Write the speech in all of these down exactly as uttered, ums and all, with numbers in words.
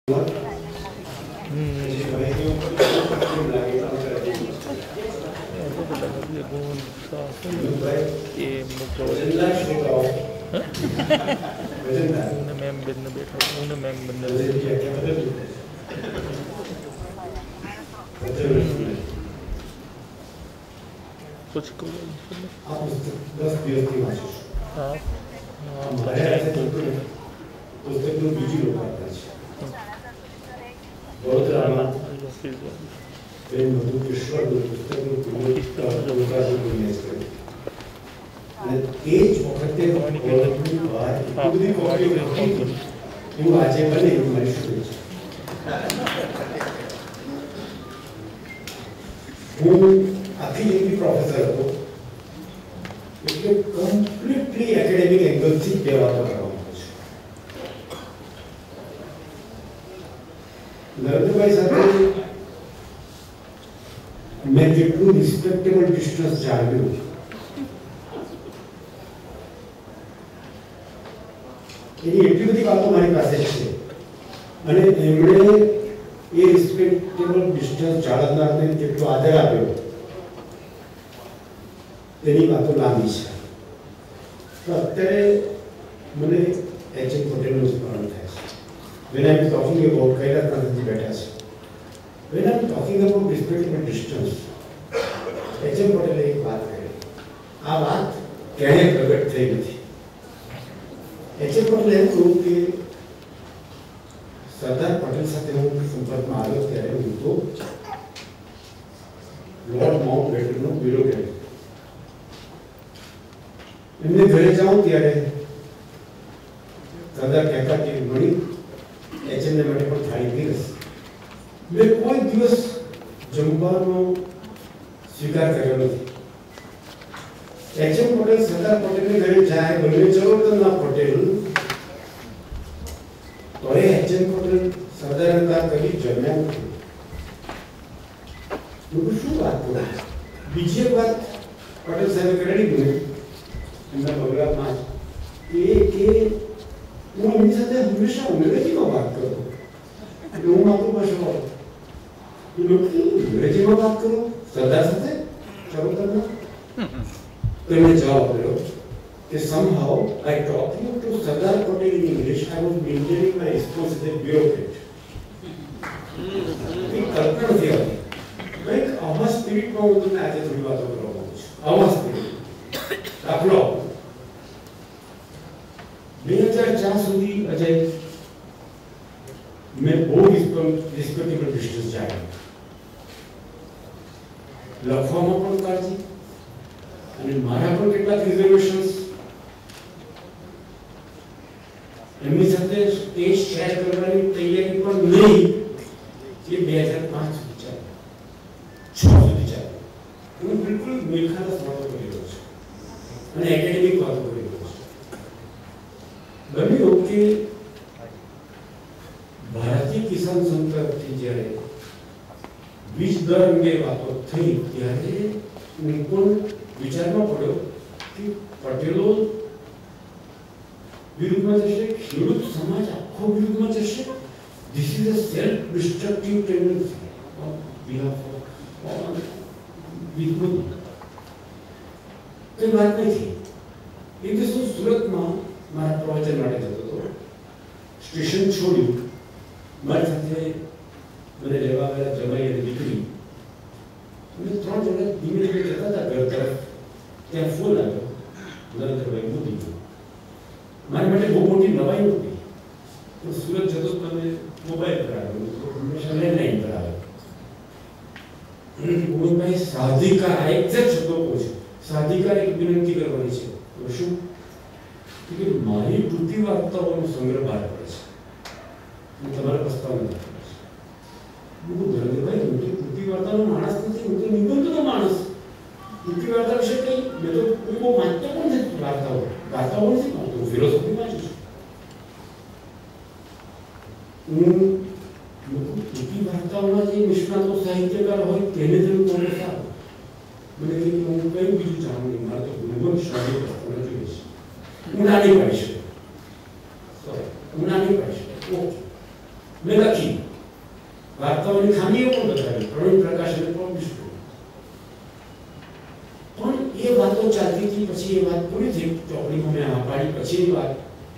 Ma'am बंद बैठा उन्हें मैम बंद कुछ को आप दस दिवस की बात हाँ हमारे ऐसे तो पुस्तक में बीजी लोग आते हैं बहुत रामा प्रेम मधु ईश्वर पुस्तक में पुण्य का लोका जो दुनिया से અને એ જ વખતે ગોળની વાત બધી કોપી કરી હું આજે બને એવું મારી શુભેચ્છા હું આખી જિંદગી પ્રોફેસર હતો એટલે કમ્પ્લીટલી એકેડેમિક એંગલથી જ વાતો કરવાનો છે નરેન્દ્રભાઈ સાથે મેં જેટલું રિસ્પેક્ટેબલ ડિસ્ટન્સ જાળવ્યું એની એટલી બધી વાતો મારી પાસે છે અને એમણે એ રિસ્પેક્ટેબલ ડિસ્ટન્સ જાળવનારને જેટલો આદર આપ્યો તેની વાતો લાંબી છે તો અત્યારે મને એચ એમ પટેલનું સ્મરણ થાય છે when I am talking about Kailash Nathji બેઠા છે when I am talking about respectable distance H M પટેલે એક વાત કરી આ વાત ક્યાંય પ્રગટ થઈ નથી એચ એમ પટેલે એમ કહ્યું કે સરદાર પટેલ સાથે હું સંપર્કમાં આવ્યો ત્યારે હું તો લોર્ડ માઉન્ટ બેટલનો બ્યુરોક્રેટ એમને ઘરે જાઉં ત્યારે સરદાર કહેતા કે મણી એચએમને માટે પણ થાળી પીરસ મેં કોઈ દિવસ જમવાનો સ્વીકાર કર્યો નથી એચએમ પટેલ સરદાર પટેલને ઘરે જાય ભલે જવર્દનના પટેલ તો એ એચએમ પટેલ સરદારનતા કરી જમ્યા નથી શું વાત કરો બીજી એક વાત પટેલ સાહેબે કરેલી મને એમના પ્રોગ્રામમાં એ કે હું એમની સાથે હંમેશા અંગ્રેજીમાં વાત કરું એટલે હું માતૃભાષામાં એ લોકો અંગ્રેજીમાં વાત કરું સરદાર સાથે જવર્દનમાં તેમણે જવાબ આપ્યો કે somehow by talking to Sardar Patel in English I was maintaining my response as a bureaucrat. એ કલ્પના નથી આવતી કંઈક આવા સ્પિરિટમાં હું તમને આજે થોડી વાતો કરવા માંગુ છું આવા સ્પિરિટ દાખલો બે હજાર ચાર સુધી અજય મેં બહુ રિસ્પેક્ટેબલ ડિસ્ટન્સ જાળવ્યું લખવામાં પણ કાળજી અને મારા પણ કેટલાક રિઝર્વેશન્સ એમની સાથે સ્ટેજ શેર કરવાની તૈયારી પણ નહીં એ બે હજાર પાંચ સુધી ચાલે છ સુધી ચાલે હું બિલકુલ મિલખાના વાતો કરી રહ્યો છું અને એકેડેમિક વાતો કરી રહ્યો છું બન્યું કે ભારતીય કિસાન સંઘથી જ્યારે બીજ દર અંગે વાતો થઈ ત્યારે હું પણ વિચારમાં પડ્યો કે પટેલો વિરુદ્ધમાં જશે ખેડૂત સમાજ આખો વિરુદ્ધમાં જશે this is a self destructive tendency on behalf of વિરુદ્ધ કઈ વાત નથી એક દિવસ હું સુરતમાં મારા પ્રવચન માટે જતો હતો સ્ટેશન છોડ્યું મારી સાથે મને રહેવા આવેલા જમાઈ અને દીકરી અમે ત્રણ જણા ધીમે ધીમે જતા હતા ઘર તરફ ત્યાં ફોન આવ્યો નરેન્દ્રભાઈ મોદી મારી માટે બહુ મોટી નવાઈ નહોતી તો સુરત જતો તમે મોબાઈલ પર આવ્યો તો હંમેશા લેન્ડલાઈન પર આવ્યો મોહનભાઈ સાધિકા આ એક્ઝેક્ટ શબ્દો કહું છું સાધિકા એક વિનંતી કરવાની છે તો શું કે મારી ટૂંકી વાર્તાઓનો સંગ્રહ બહાર પડે છે હું તમારા પ્રસ્તાવ નથી હું નરેન્દ્રભાઈ હું તો ટૂંકી વાર્તાનો માણસ નથી હું તો નિબંધનો માણસ ટૂંકી વાર્તા વિશે કઈ મેં તો હું બહુ વાંચતો પણ નથી વાર્તાઓ વાર્તાઓ નથી વાંચતો હું ફિલોસોફી વાંચું છું હું ટૂંકી વાર્તાઓમાં જે નિષ્ણાતો સાહિત્યકાર હોય તેને જ કોને સારું મને કહ્યું હું કયું બીજું જાણું નહીં મારે તો ગુણવંત શાળી પ્રશ્ન જોઈએ છે હું નાની પાડી શકું સોરી હું નાની પાડી શકું ઓકે મેં લખી વાર્તાઓની ખામીઓ પણ બતાવી, પ્રવીણ પ્રકાશને પબ્લિશ કર્યું. પણ એ વાતો ચાલતી હતી, પછી એ વાત પૂરી થઈ, ચોપડીમાં મેં આ પાડી પછીની વાત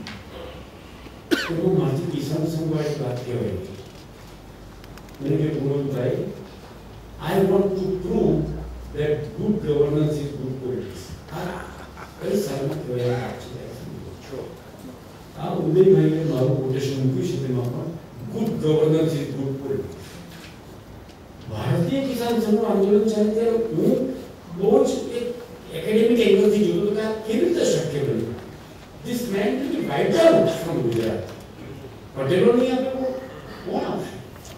તો મારી કિસાન સંઘવાળી વાત કહેવાય. મેં કે Gunvantbhai, I want to prove that good governance is good politics. આ કઈ સારું કહેવાય છે. આ ઉદયભાઈએ મારું કોટેશન મૂક્યું છે તેમાં પણ good governance is good politics. Bharatiya Kisan સંઘનું આંદોલન ચાલે ત્યારે હું બહુ જ એક એકેડેમિક એંગલથી જોતો હતો કે આ કેવી રીતે શક્ય બન્યું. This man to be wiped out from Gujarat. પટેલો નહીં આપે કોણ આપશે?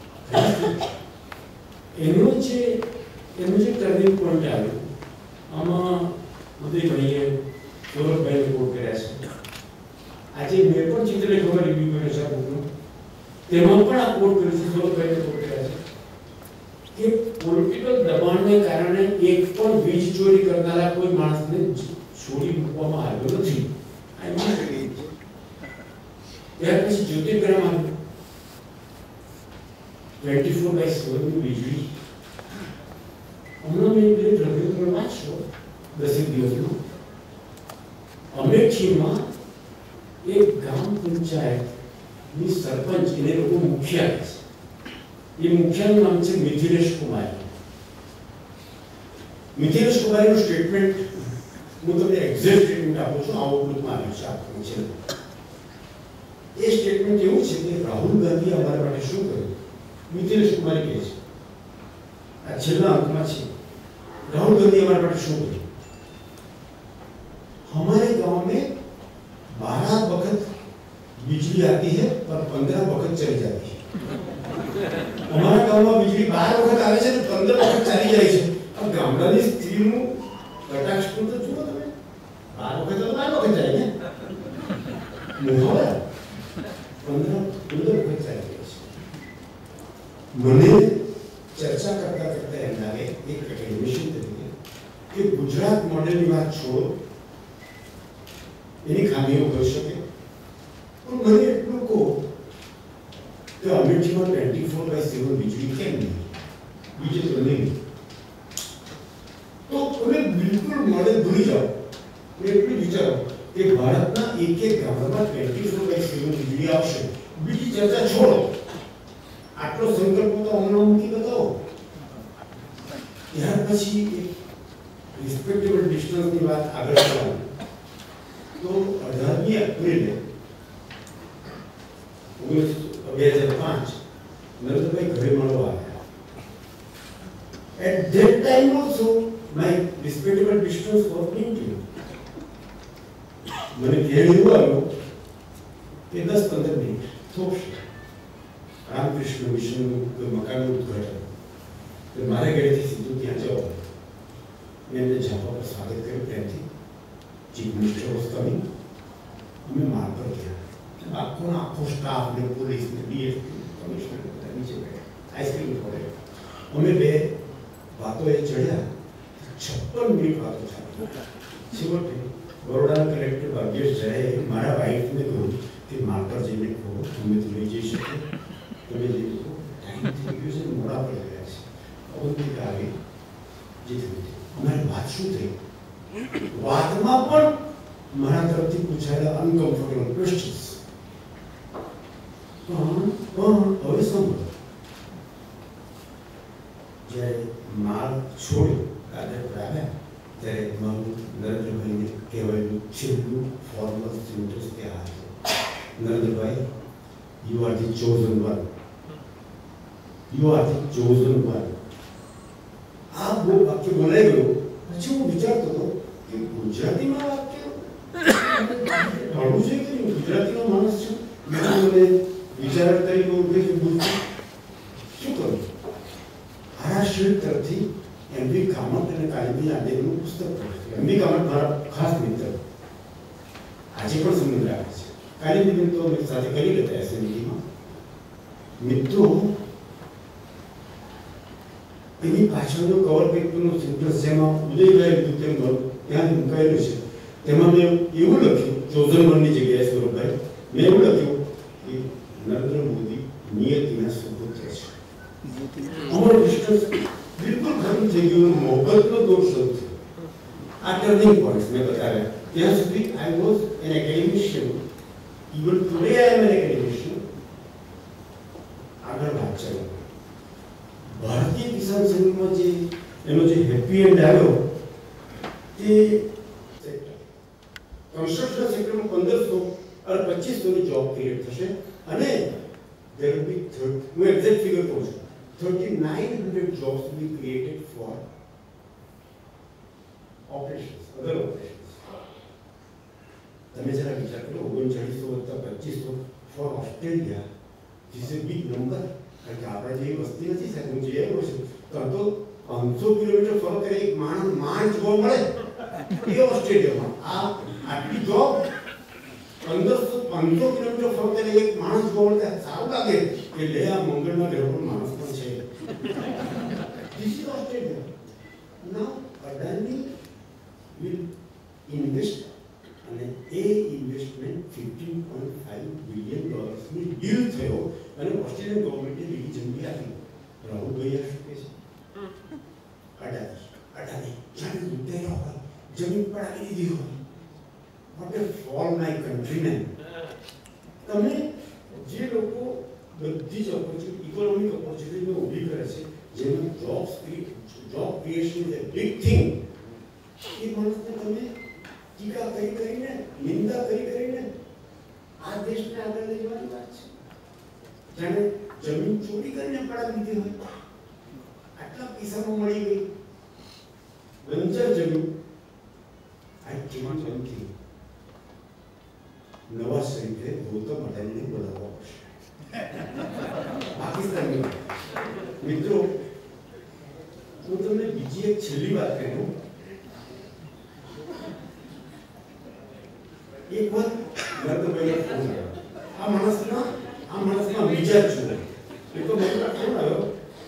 એનું જે એનું જે ટર્નિંગ પોઈન્ટ આવ્યું આમાં ઉદયભાઈએ સૌરભભાઈને કોટ કર્યા છે. આજે મેં પણ ચિત્રલેખોમાં રિવ્યુ કર્યો છે આ બુકનો, તેમાં પણ આ કોટ કર્યું છે, સૌરભભાઈને કોટ કર્યા છે કે પોલિટિકલ દબાણને કારણે એક પણ વીજ ચોરી કરનારા કોઈ માણસને છોડી મૂકવામાં આવ્યો નથી. ત્યાર પછી જ્યોતિર્ગ્રામ આવ્યું, ટ્વેન્ટી ફોર બાય સેવનની વીજળી. હમણાં મેં બે રવિન્દ્ર વાંચો દસેક દિવસમાં અમેઠીમાં એક ગ્રામ પંચાયતની સરપંચ, એને લોકો મુખિયા કહે છે. એ મુખિયાનું નામ છે મિથિલેશ કુમારી. મિથિલેશ કુમારીનું સ્ટેટમેન્ટ હું તમને એક્ઝેક્ટ સ્ટેટમેન્ટ આપું છું, આઉટલુકમાં આવ્યું છે આપવું છે. એ સ્ટેટમેન્ટ એવું છે કે રાહુલ ગાંધી અમારા માટે શું કર્યું. મિથિલેશ કુમારી કહે છે, આ છેલ્લા અંકમાં છે, राहुल गांधी हमारे पास शो करें, हमारे गांव में बारह वक्त बिजली आती है पर पंद्रह वक्त चली जाती है. हमारा गांव में बिजली बारह वक्त आवे છે, पंद्रह वक्त चली જાય છે. अब ગામડાની સ્ત્રીનું કટાક્ષ તો જુઓ તમે, બાર વખત તો બાર વખત જાય ને, મોહરા पंद्रह पंद्रह વખત ચાલી જાય છે. મને ચર્ચા કરતા કરતા એમ લાગે એક એડમિશન તરીકે કે ગુજરાત મોડેલની વાત છોડો, એની ખામીઓ હોઈ શકે, પણ મને એટલું કહો કે અમેઠીમાં ટ્વેન્ટી ફોર બાય સેવન વીજળી કેમ નહીં, બીજે તો નહીં. તો તમે બિલકુલ મોડેલ ભૂલી જાઓ. એટલું વિચારો કે ભારતના એક એક ગામમાં ટ્વેન્ટી ફોર બાય સેવન વીજળી આવશે, બીજી ચર્ચા છોડો. આટલો સંકલ્પ તો હમણાં મૂકી બતાવો. ત્યાર પછી રિસ્પેક્ટેબલ ડિસ્ટન્સની વાત આગળ કરવાની તો અઢારમી એપ્રિલે બે હજાર પાંચ નરેન્દ્રભાઈ ઘરે મળવા આવ્યા. At that time also my respectable distance was maintained. મને ઘેર એવું આવ્યું કે દસ પંદર મિનિટ થોપશે રામકૃષ્ણ મિશનનું મકાનનું ઉદ્ઘાટન. તો મારે ઘરેથી સીધું ત્યાં જવાનું. મેં એમને ઝાપા પર સ્વાગત કર્યું પ્રેમથી. Chief minister was coming. અમે માળ પર ગયા. આખો આખો સ્ટાફ ને પોલીસ ને ડીએસપી કમિશનર બધા નીચે બેઠા, આઈસ્ક્રીમ ખોડે. અમે બે વાતોએ ચડ્યા, છપ્પન મિનિટ વાતો ચાલી. છેવટે બરોડાના કલેક્ટર ભાગ્યેશ જયાએ મારા વાઈફને કહ્યું કે માળ પર જઈને કહો તમે તો લઈ જઈ શકો, તમે જઈ શકો, ટાઈમ થઈ ગયો છે, મોડા પડી ગયા છે. અવંતિક આવી જે થયું અમારી વાત શું થઈ, વાતમાં પણ મારા તરફથી પૂછાયેલા અનકમ્ફર્ટેબલ ક્વેશ્ચન્સ. પણ પણ હવે સાંભળો, જ્યારે માલ છોડ્યો દાદર પર આવ્યા ત્યારે મારું નરેન્દ્રભાઈને કહેવાયેલું છેલ્લું ફોર્મલ સેન્ટેન્સ ત્યાં આવ્યું, Narendrabhai you are the chosen one, you are the chosen one. આ બહુ વાક્ય બોલાઈ ગયું. પછી હું વિચારતો હતો કે ગુજરાતીમાં વાક્ય ભણવું છે કે ગુજરાતીનો માણસ છું, મને વિચારક તરીકે ઓળખે છે, શું કરું? મહારાષ્ટ્ર તરફથી એમવી કામત અને કાલિમી આદેનું પુસ્તક પડ્યું. એમવી કામત મારા ખાસ મિત્ર, આજે પણ સંબંધ રાખે છે. કાલિમી તો મેં સાથે કરી લેતા એસએમડીમાં મિત્રો. એની પાછળનો કવર પેપરનો સિમ્પલ્સ જેમાં ઉદયભાઈ લીધું તેમ ત્યાં મુકાયેલું છે. તેમાં મેં એવું લખ્યું, ચોઝન વનની જગ્યાએ સ્વરૂપભાઈ મેં એવું લખ્યું કે નરેન્દ્ર મોદી નિયત અમારો ડિસ્ટન્સ બિલકુલ ખરું થઈ ગયું. મોહબ્બતનો દોર શરૂ થયો. આ ટર્નિંગ પોઈન્ટ મેં બતાવ્યા. ત્યાં સુધી I was an academician. Even today I am an academician. આગળ વાત ચાલો. ભારતીય કિસાન સંઘમાં જે એનો જે હેપી એન્ડ આવ્યો તે કન્સ્ટ્રક્શન સેક્ટરમાં પંદરસો અને પચીસોની જોબ ક્રિએટ થશે અને there will be thirty, હું એક્ઝેક્ટ ફિગર કહું છું, thirty-nine hundred jobs will be created for operations, other operations. તમે જરા વિચાર કરો, ઓગણચાળીસો વત્તા પચીસો for Australia, this is big number. કારણ કે આપણે જેવી વસ્તી નથી સાહેબ, હું જે આવ્યો છું તો તો પાંચસો કિલોમીટર ફરો કરે એક માણસ માંડ જોવા મળે એ ઓસ્ટ્રેલિયામાં. આ આટલી જોબ પંદરસો પાંચસો કિલોમીટર ફરો કરે એક માણસ જોવા મળે સારું લાગે કે લે આ મંગળના ગ્રહ પર માણસ પણ છે. This is Australia. Now Adani will invest અને એ investment fifteen point five billion ડોલર્સની ડીલ થયો અને ઓસ્ટ્રેલિયન ગવર્મેન્ટે લીલી ઝંડી આપી. રાહુલભાઈ આ શું કહે છે? અડાની અડાની જાણે લૂંટાયા હોય, જમીન પડાવી દીધી હોય. What a fall my countrymen. તમે જે લોકો બધી જ ઓપોર્ચ્યુનિટી ઇકોનોમિક ઓપોર્ચ્યુનિટીને ઊભી કરે છે, જેમાં jobs job creation is a big thing, એ માણસને તમે ટીકા કરી કરીને નિંદા કરી કરીને આ દેશને આગળ લઈ જવાની વાત છે. જાણે જમીન ચોરી કરીને પડાવી દીધી હોય. આટલા પૈસામાં મળી ગઈ બંજર જમીન. આ જીવન જમીનથી નવા શરીરે ગૌતમ અદાણીને બોલાવવા પડશે. પાકિસ્તાનની મિત્રો, હું તમને બીજી એક છેલ્લી વાત કહું. એક વાત નરેન્દ્રભાઈ ફોન આવ્યો. આ માણસના આ માણસના મિજાજ જુઓ. એ તો મને ફોન આવ્યો,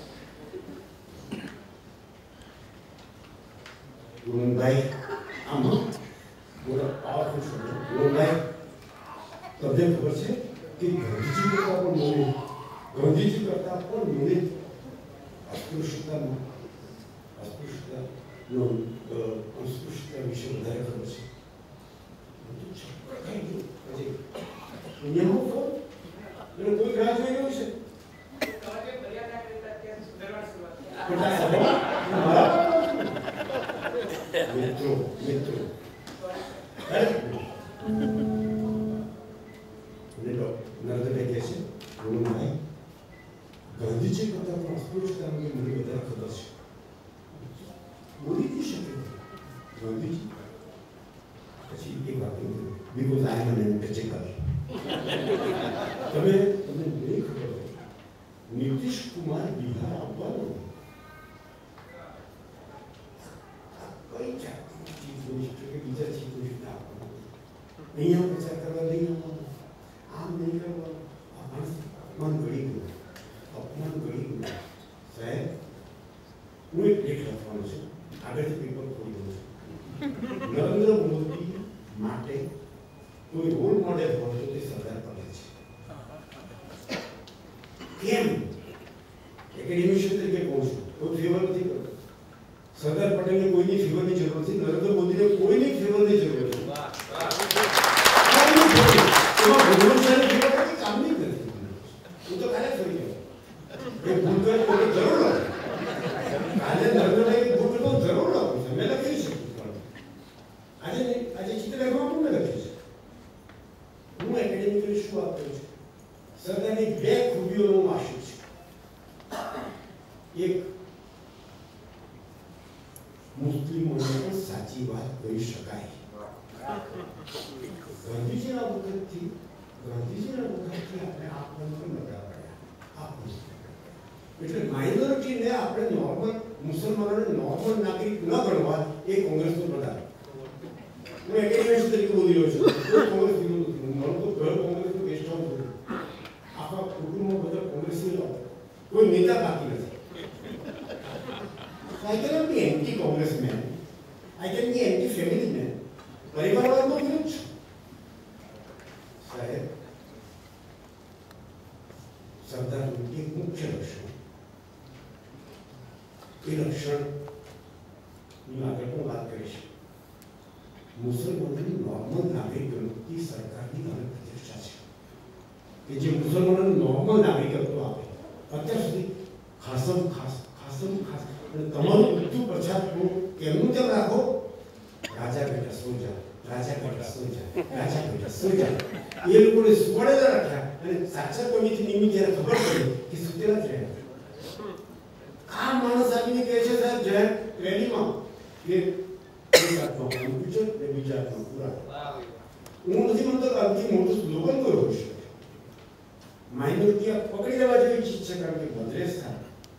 ગુણભાઈ આમાં બોલો પાવરફુલ શબ્દ. ગુણભાઈ તમને ખબર છે કે ગાંધીજી કરતા પણ મને ગાંધીજી કરતા પણ મને અસ્પૃશ્યતામાં અસ્પૃશ્યતાનો અસ્પૃશ્યતા વિશે વધારે ખબર છે. દુનિયામાં ફોન એટલે કોઈ રાહ જોઈ રહ્યું છે. મિત્રો મિત્રો નરેન્દ્રભાઈ કહે છે, ગુરુભાઈ ગાંધીજી કરતા પણ અસ્પૃશ્યતા અંગે મને વધારે ખબર છે. બોલી નહીં શકે ગાંધીજી. પછી એક વાત બીકોઝ આઈ એમ એન એન્ટરચેકર. તમે તમને નહીં ખબર હોય, નીતિશ કુમાર બિહાર આવવાનો કઈ જાતની ચીજ હોઈ શકે કે બીજા ચીજ હોઈ શકે આપવાનું. અહીંયા પ્રચાર કરવા નહીં આવવાનો, આમ નહીં કરવાનું. અપમાન ગળી ગયું, અપમાન ગળી ગયું. સાહેબ, હું એક લેખ લખવાનો છું, આગળથી પેપર ખોલી દઉં છું. નરેન્દ્ર મોદી માટે કોઈ રોલ મોડેલ હોય તો તે સરદાર પટેલ છે. કેમ? એકેડેમિશિયન તરીકે કહું છું, કોઈ ફેવર નથી કરતો. સરદાર પટેલને કોઈની ફેવરની જરૂર નથી, નરેન્દ્ર મોદીને કોઈની ફેવરની જરૂર નથી. એમાં ભગવાન કામ નહીં નથી. હું તો કાલે ફરી ગયો એ ભૂલ કરે કોઈ જરૂર નથી. કાલે નરેન્દ્રભાઈ ભૂલ કરતો જરૂર લાગુ છે, મેં લખી શકું. આજે નહીં, આજે ચિત્ર લખવામાં પણ મેં લખ્યું છે. હું એકેડેમિકલી શું આપું છું? સરદારની બે ખૂબીઓનો હું આશિક છું. એક, મુસ્લિમોને પણ સાચી વાત કહી શકાય. ગાંધીજીના વખતથી ગાંધીજીના વખતથી આપણે આપણને પણ નબળા પડ્યા. એટલે માઇનોરિટીને આપણે નોર્મલ મુસલમાનોને નોર્મલ નાગરિક ન ગણવા એ કોંગ્રેસનો પ્રધાન. હું એકેડેમિક તરીકે બોલી રહ્યો છું. કોંગ્રેસ મારું તો ઘર કોંગ્રેસનું ગેસ્ટ હાઉસ હતું. આખા કુટુંબમાં બધા કોંગ્રેસી લોકો, કોઈ નેતા બાકી નથી. I cannot be anti-Congress man. I can be anti-family man. પરિવારવાદનો વિરોધ છે. સાહેબ, સરદારનું એક મુખ્ય લક્ષણ એ લક્ષણ ની આગળ પણ વાત કરીશ. મુસલમાનોની નોર્મલ નાગરિકત્વની સરકારની અલગ પ્રતિષ્ઠા છે કે જે મુસલમાનોને નોર્મલ નાગરિકત્વ આપે. અત્યાર સુધી ખાસમ ખાસ ખાસમ ખાસ અને તમારું બધું પછાતનું કેમનું તેમ રાખો, રાજા બેટા સોજા, રાજા બેટા સોજા, રાજા બેટા સોજા, એ લોકોને સુવાડેલા રાખ્યા અને સાચા કોઈથી નિમિત્ત જ્યારે ખબર પડી કે સુતેલા જ રહ્યા. આ માણસ આવીને કહે છે સાહેબ જય રેલીમાં કે કમ્પ્યુટર ને બીજા હાથમાં પુરાણ. હું નથી માનતો કે આથી મોટું સ્લોગન કોઈ હોઈ શકે. માઇનોરિટી પકડી લેવા જેવી ચીજ છે, કારણ કે મદ્રેસ થાય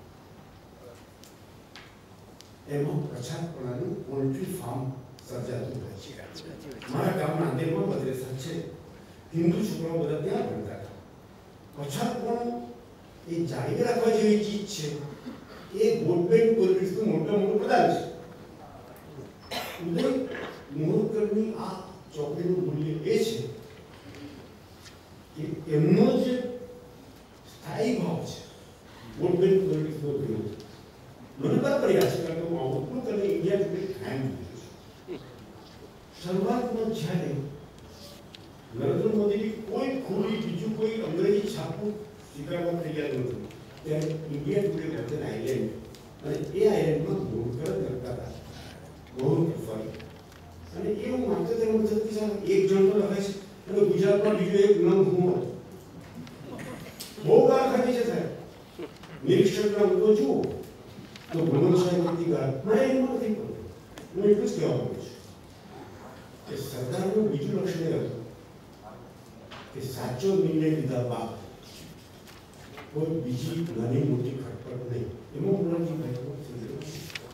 એમાં પછાતપણાનું પોલ્ટ્રી ફાર્મ સર્જાતું હોય છે. મારા ગામના અંદરમાં મદ્રેસા છે, હિન્દુ છોકરાઓ બધા ત્યાં ભણતા હતા. પછાતપણું એ જાળવી રાખવા જેવી ચીજ છે. એ વોટ બેંક પોલિટિક્સનું મોટા મોટું પ્રદાન છે. ઉદય મોહકરની આ ચોકડીનું મૂલ્ય એ છે કે એમનો જે સ્થાયી ભાવ છે વોટ બેંક પોલિટિક્સનો વિરોધ મને બરાબર યાદ છે, કારણ કે હું આઉટલુક અને ઇન્ડિયા ટુડે ટાઈમ જોયું છું. શરૂઆતમાં જ્યારે નરેન્દ્ર મોદીની કોઈ ખોરી બીજું કોઈ અંગ્રેજી છાપું સ્વીકારવા તૈયાર નહોતું, ત્યારે ઇન્ડિયા ટુડે પોતે આઇલેન્ડ અને એ આઇલેન્ડમાં મોહકર લખતા હતા. બહુ ફરી અને એ હું માનતો તેનો મતલબ કે એક જણ તો લખે છે અને ગુજરાતમાં બીજો એક નામ હું બહુ ગાળ ખાધી છે સાહેબ. નિરીક્ષકના મુદ્દો જુઓ તો ભ્રમણ સાહેબ બધી ગાળ મારે એમાં નથી પડતું. હું એટલું જ કહેવા માંગુ છું કે સરકારનું બીજું લક્ષ્ય એ હતું કે સાચો નિર્ણય લીધા બાદ કોઈ બીજી નાની મોટી ખટપટ નહીં. એમાં મોરારજી ભાઈ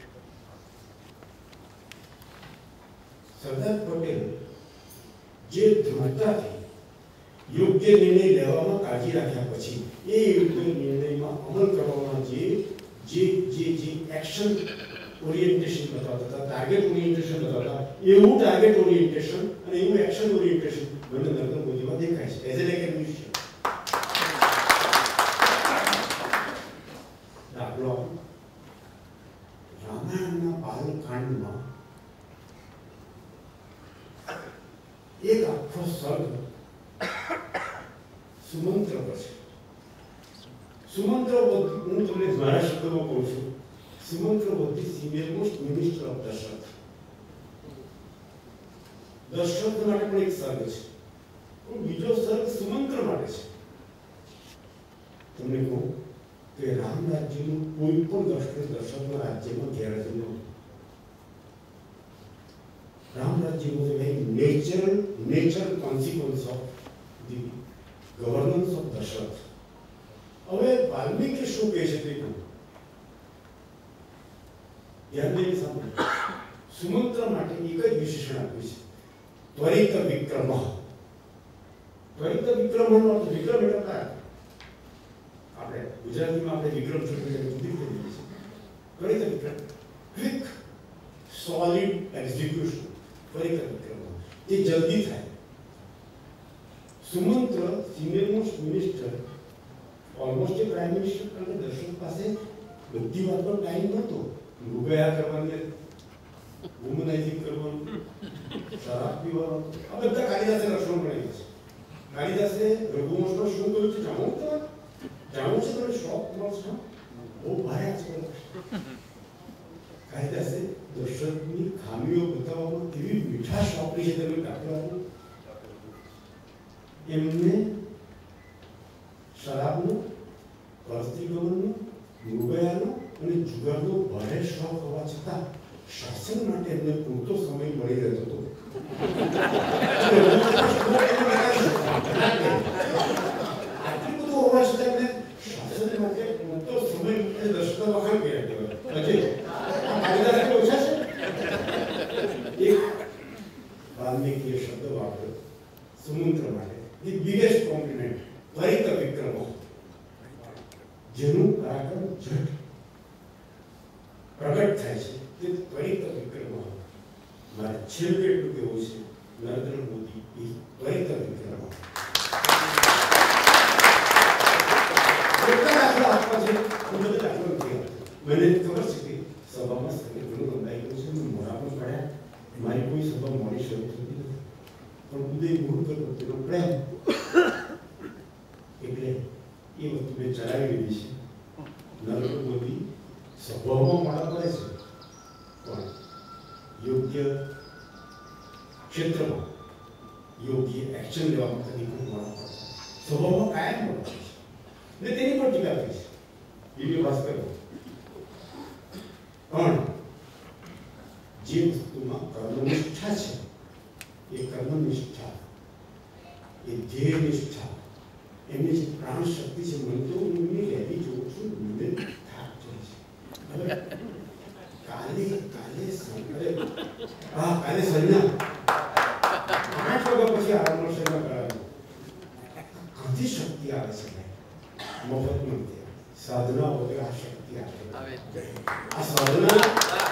સરદાર પટેલ જે દૃઢતાથી યોગ્ય નિર્ણય લેવામાં કાળજી રાખ્યા પછી એ યોગ્ય નિર્ણયમાં અમલ કરવામાં જે જે જે જે એક્શન ઓરિએન્ટેશન બતાવતા હતા, ટાર્ગેટ ઓરિએન્ટેશન બતાવતા, એવું ટાર્ગેટ ઓરિએન્ટેશન અને એવું એક્શન ઓરિએન્ટેશન મને નરેન્દ્ર મોદીમાં દેખાય છે એઝ એન એકેડેમિશિયન. દાખલો રામાયણના બાલકાંડમાં એક આખો સર્ગ સુમંત્ર પર છે. સુમંત્ર હું તમને મારા શબ્દમાં કહું છું, Sumantra was the most minister of Dashrath. Dashrath માટે પણ એક સર્ગ છે, પણ બીજો સર્ગ સુમંત્ર માટે છે. તમને કહું કે રામ રાજ્યનું કોઈ પણ દશરથ દશરથના રાજ્યમાં ગેરહાજર નહોતું. Ram Rajya was a very natural, natural consequence of the governance of Dashrath. હવે વાલ્મીકી શું કહે છે તે કહું, ધ્યાન દઈને સાંભળો. સુમંત્ર માટે એક જ વિશેષણ આપ્યું છે, ત્વરિત વિક્રમ. ત્વરિત વિક્રમનો અર્થ વિક્રમ એટલે काय? આપણે ગુજરાતીમાં આપણે વિક્રમ શબ્દ જુદી કરી દીધી છે. ત્વરિત વિક્રમ, ક્વિક સોલિડ એક્ઝિક્યુશન. ત્વરિત વિક્રમ એ જલ્દી થાય. Sumantra senior most minister, almost a prime minister, અને દશરથ પાસે બધી વાતનો ટાઈમ નહોતો. રૂપિયા કરવાની, વુમનાઇઝિંગ કરવાનું, શરાબ પીવાનું, આ બધા કાલિદાસે લક્ષણો ગણાવ્યા છે. કાલિદાસે રઘુવંશમાં શું કહ્યું છે જાણવું તો જાણવું છે તમને શોખ મળશે. બહુ ભારે આજકાલ કાલિદાસે દશરથની ખામીઓ બતાવવામાં કેવી મીઠાશ વાપરી છે તમે દાખલા. એમને શરાબનો, પરસ્ત્રીગમનનો, મૃગયાનો અને જુગારનો ભારે શોખ હોવા છતાં શાસન માટે એમને પૂરતો સમય મળી રહેતો હતો. આટલું બધું હોવા છતાં એમને શાસન માટે પૂરતો સમય દશરથ વખાણ કર્યા કહેવાય. ઓછા છે. એક વાલ્મીકીય શબ્દ વાપર્યો સુમંત્ર માટે, ધી બિગેસ્ટ કોમ્પ્લિમેન્ટ, ત્વરિત વિક્રમ, જેનું પરાક્રમ ઝટ પ્રગટ થાય છે તે ત્વરિત વિક્રમ. મારે છેલ્લે એટલું કહેવું છે, નરેન્દ્ર મોદી એ ત્વરિત વિક્રમ. કેટલા દાખલા આપવા છે હું બધા દાખલો નથી આપતો. મને ખબર છે કે સભા મોડી શરૂ થતી પણ ઉદય મુહૂર્ત પ્રત્યેનો પ્રેમ એટલે એ વસ્તુ મેં ચલાવી લીધી છે. નરેન્દ્ર મોદી સભાઓમાં મોડા પડે છે પણ યોગ્ય ક્ષેત્રમાં યોગ્ય એક્શન લેવા માટેની ખૂબ મોડા પડે છે. સભાઓમાં કાયમ મોડા પડે છે ને તેની પણ ટીકા કરી છે વિડીયો પાસ કર્યો. પણ જે વસ્તુમાં કર્મનિષ્ઠા છે એ કર્મનિષ્ઠા એ ધ્યેયનિષ્ઠા એમની જે પ્રાણ શક્તિ છે મને તો હું એમની રેલી જોઉં છું મને થાક જાય છે. કાલે કાલે અરે હા કાલે સંજ્ઞા આઠ વાગ્યા પછી આરામ સંજ્ઞા કરાવ્યું. કાંથી શક્તિ આવે છે મફત નથી. સાધના વગર આ શક્તિ આવે. આ સાધના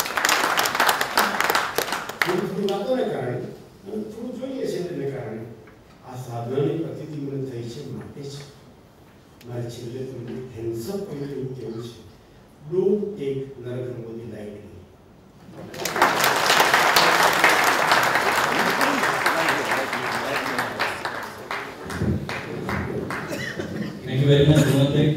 થોડી થોડી વાતોને કારણે અને થોડું જોઈએ છે એને કારણે આ સાધનાની પ્રતિતિ મને થઈ છે માટે છે. મારે છેલ્લે તમને હેન્ડસઅપ કરીને એવું કહેવું છે, don't take Narendra Modi lightly. Thank you very much Vinodbhai.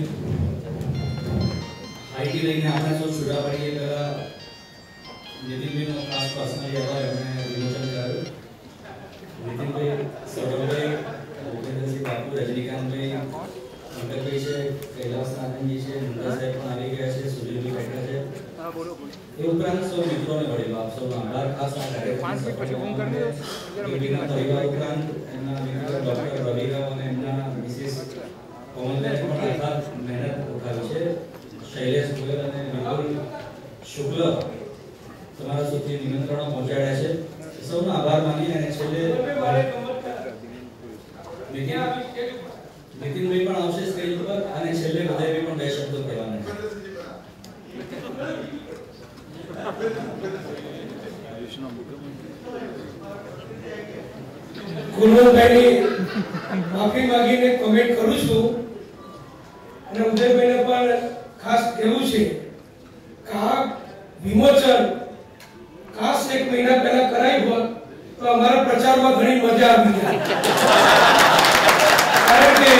IT લઈને આપણે સૌ છૂટા પડીએ પહેલા નીતિનભાઈનો ખાસ પર્સનલ અહેવાલ એમણે વિમોચન કરાવ્યું. નીતિનભાઈ, સૌરભભાઈ, ભૂપેન્દ્રસિંહ બાપુ, રજનીકાંતભાઈ, પંકજભાઈ છે, કૈલાસનાથનજી છે, મુંડા સાહેબ પણ આવી ગયા છે, સુધીરભાઈ બેઠા છે. એ ઉપરાંત સૌ મિત્રોને વડીલો આપ સૌનો આભાર. ખાસ આ કાર્યક્રમ પરિવાર ઉપરાંત એમના મિત્ર ડોક્ટર રવિરાવ અને એમના મિસિસ કોમલબેન પણ આભાર મહેનત ઉઠાવી છે. શૈલેષ ગોયલ અને વિપુલ શુક્લ તમારા સુધી નિમંત્રણો પહોંચાડ્યા છે. સૌનો આભાર માની અને છેલ્લે નીતિનભાઈ પણ આવશે સ્ટેજ પર અને છેલ્લે બધાએ પણ બે શબ્દો કહેવાના છે. ગુણવંતભાઈની માફી માંગીને કમેન્ટ કરું છું અને ઉદયભાઈને પણ ખાસ કહેવું છે કે આ વિમોચન ખાસ એક મહિના પહેલા કરાયું હોત તો અમારા પ્રચારમાં ઘણી મજા આવી જાય. કારણ કે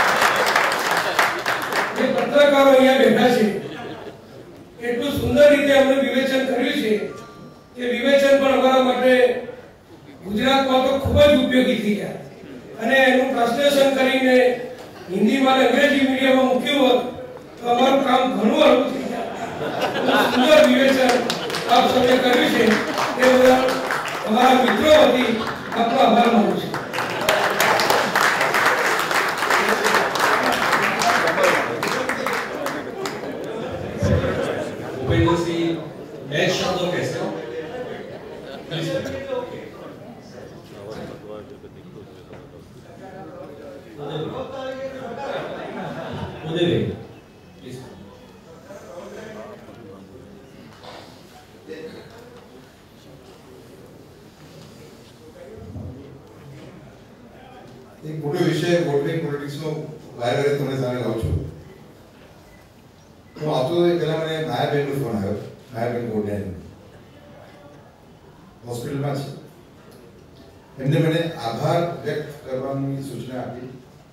જે પત્રકારો અહીંયા બેઠા છે એટલું સુંદર રીતે અમને વિવેચન કર્યું છે કે વિવેચન પણ અમારા માટે ગુજરાતમાં તો ખૂબ જ ઉપયોગી થઈ ગયા અને એનું ટ્રાન્સલેશન કરીને હિન્દીમાં અને અંગ્રેજી મીડિયામાં મૂક્યું હોત તો અમારું કામ ઘણું હળવું થઈ જાય. સુંદર વિવેચન આપ સૌએ કર્યું છે તે બદલ અમારા મિત્રો વતી આપનો આભાર માનું છું. ભૂપેન્દ્રસિંહ બે શબ્દો કહેશે. ઉદયભાઈ એક મોટો વિષય વોટિંગ પોલિટિક્સનો વારે વારે તમને સામે લાવું છું. હું આવતો પહેલા મને માયાબેનનો ફોન આવ્યો. માયાબેન ગોડેન હોસ્પિટલમાં છે. એમને મને આભાર વ્યક્ત કરવાની સૂચના આપી.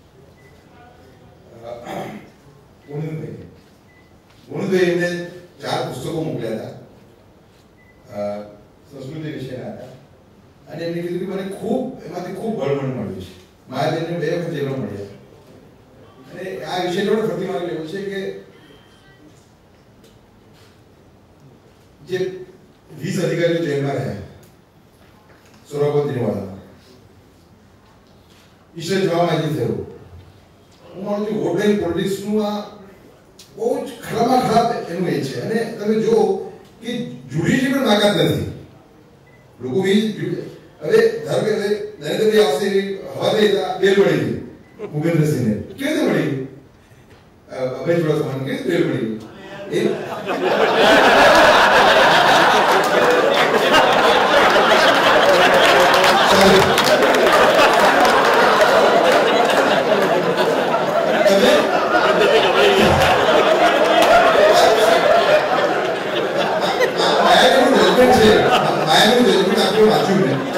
ઉણંદભાઈ ઉણંદભાઈ એમને ચાર પુસ્તકો મોકલ્યા હતા સંસ્કૃતિ વિશેના હતા અને એમને કીધું કે મને ખૂબ એમાંથી ખૂબ બળવણ મળ્યું છે. માયાબેનને બે વખત જેલમાં મળ્યા અને આ વિષય થોડો ફરતી મારે લેવું છે કે જે વીસ અધિકારીઓ જેલમાં રહ્યા સોરાબત ઈશ્વર જવામાં નથી થયું. હું માનું છું વોટ બેંક પોલિટિક્સનું આ બહુ જ ખરાબમાં ખરાબ એનું એ છે અને તમે જુઓ કે જ્યુડિશિયરી પણ તાકાત નથી. લોકો વીસ હવે ધારો કે હવે નરેન્દ્રભાઈ આવશે હવા દઈ બેલ મળી ગઈ ભૂપેન્દ્રસિંહને કેવી રીતે મળી ગઈ? અભય ચુડાસમાને કેવી રીતે બેલ મળી ગઈ? એ માયાનું જજમેન્ટ છે. માયાનું જજમેન્ટ આપણે વાંચ્યું ને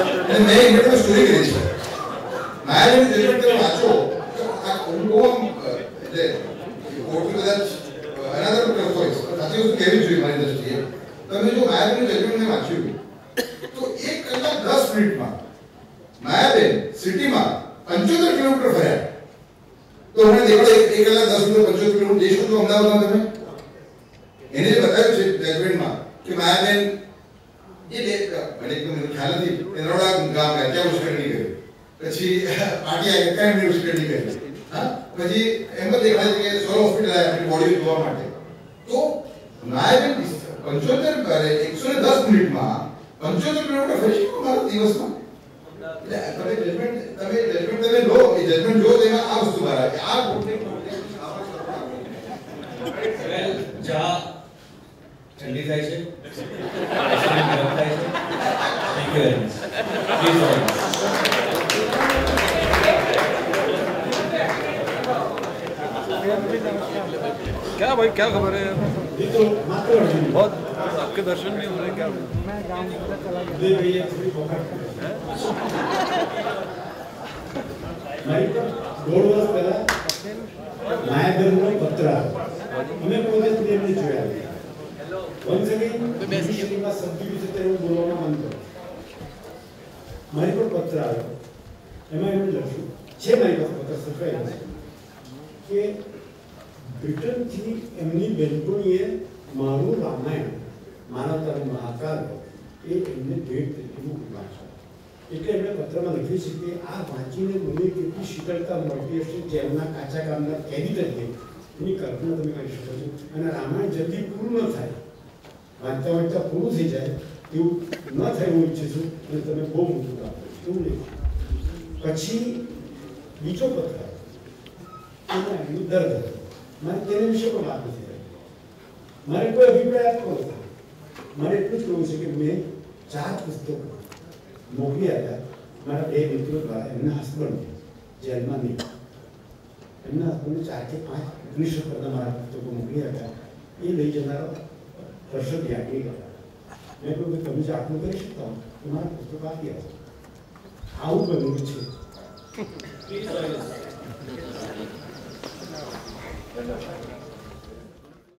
કદાચ અનાદર ચોઇસ સાચી વસ્તુ કહેવી જોઈએ મારી દ્રષ્ટિએ. તમે જો માયાબેનનું જજમેન્ટ મેં વાંચ્યું તો એક કલાક દસ મિનિટમાં માયાબેન સિટીમાં પંચોતેર કિલોમીટર ફર્યા. તો હમણાં દેખાડો એક કલાક દસ મિનિટ પંચોતેર કિલોમીટર જઈ શકો અમદાવાદમાં તમે? એને જે બતાવ્યું છે જજમેન્ટમાં કે માયાબેન એ મને એકદમ ખ્યાલ નથી નરોડા ગામ ગયા ત્યાં મુશ્કેલી કરી, પછી પાટી આવી ત્યાં એમની મુશ્કેલી કરી, હા પછી એમ જ દેખાય છે કે સોલો હોસ્પિટલ આવી આપણી બોડી જોવા માટે. તો માયાબેન પંચોતેર એકસો ને દસ મિનિટમાં પંચોતેર કિલોમીટર ફરી શકો મારા દિવસમાં. તમે જજમેન્ટ તમે જજમેન્ટ તમે લો એ જજમેન્ટ જો તેમાં આ વસ્તુ બહાર આવે આ ચા ઠંડી થાય છે, ગરમ થાય છે. Thank you very much. क्या भाई क्या खबर है? ये तो मात्र बहुत आपके दर्शन नहीं हो रहे क्या? मैं गांव में चला गया दे भैया थोड़ी पकड़ મારી પર દોઢ વર્ષ પહેલા માયાબેનનો પત્ર અમે પોતે જ એમને જોયા. વન સેકન્ડ બેસીમાં સબ્જી વિશે તેવું બોલવામાં મન કર્યું. મારી પર પત્ર આવ્યો, એમાં એમણે લખ્યું છે, મારી પાસે પત્ર સચવાયેલો છે કે બ્રિટનથી એમની બેનપણીએ મારું રામાયણ માનવતાનો મહાકાવ્ય એ એમને ભેટ તરીકે મોકલ્યું છે. એટલે એમણે પત્રમાં લખ્યું છે કે આ વાંચીને મને કેટલી શીતળતા મળતી હશે જેમના કાચા કામના કેદી તરીકે એની કલ્પના તમે કરી શકો છો. અને રામાયણ જલ્દી પૂરું ન થાય, વાંચતા વાંચતા પૂરું થઈ જાય એવું ન થાય એવું ઈચ્છું છું અને તમે બહુ મોટું આપો એવું નહીં. પછી બીજો પત્ર એમાં એમનું દર્દ હતું. મારે તેના વિશે પણ વાત નથી કરી. મારે કોઈ અભિપ્રાય આપવો નથી. મારે એટલું જ કહેવું છે કે મેં ચાર પુસ્તકો મોકલી હતા મારા બે મિત્રો દ્વારા. એમના હસબન્ડ જેલમાં નહીં, એમના હસબન્ડે ચાર કે પાંચ ઉપનિષદ પરના મારા પુસ્તકો મોકલી હતા. એ લઈ જનારો હર્ષદ યાજ્ઞિક હતા. મેં કહ્યું કે તમે જો આટલું કરી શકતા હો તો મારા પુસ્તકો આપી આવો. આવું બન્યું છે. Thank you.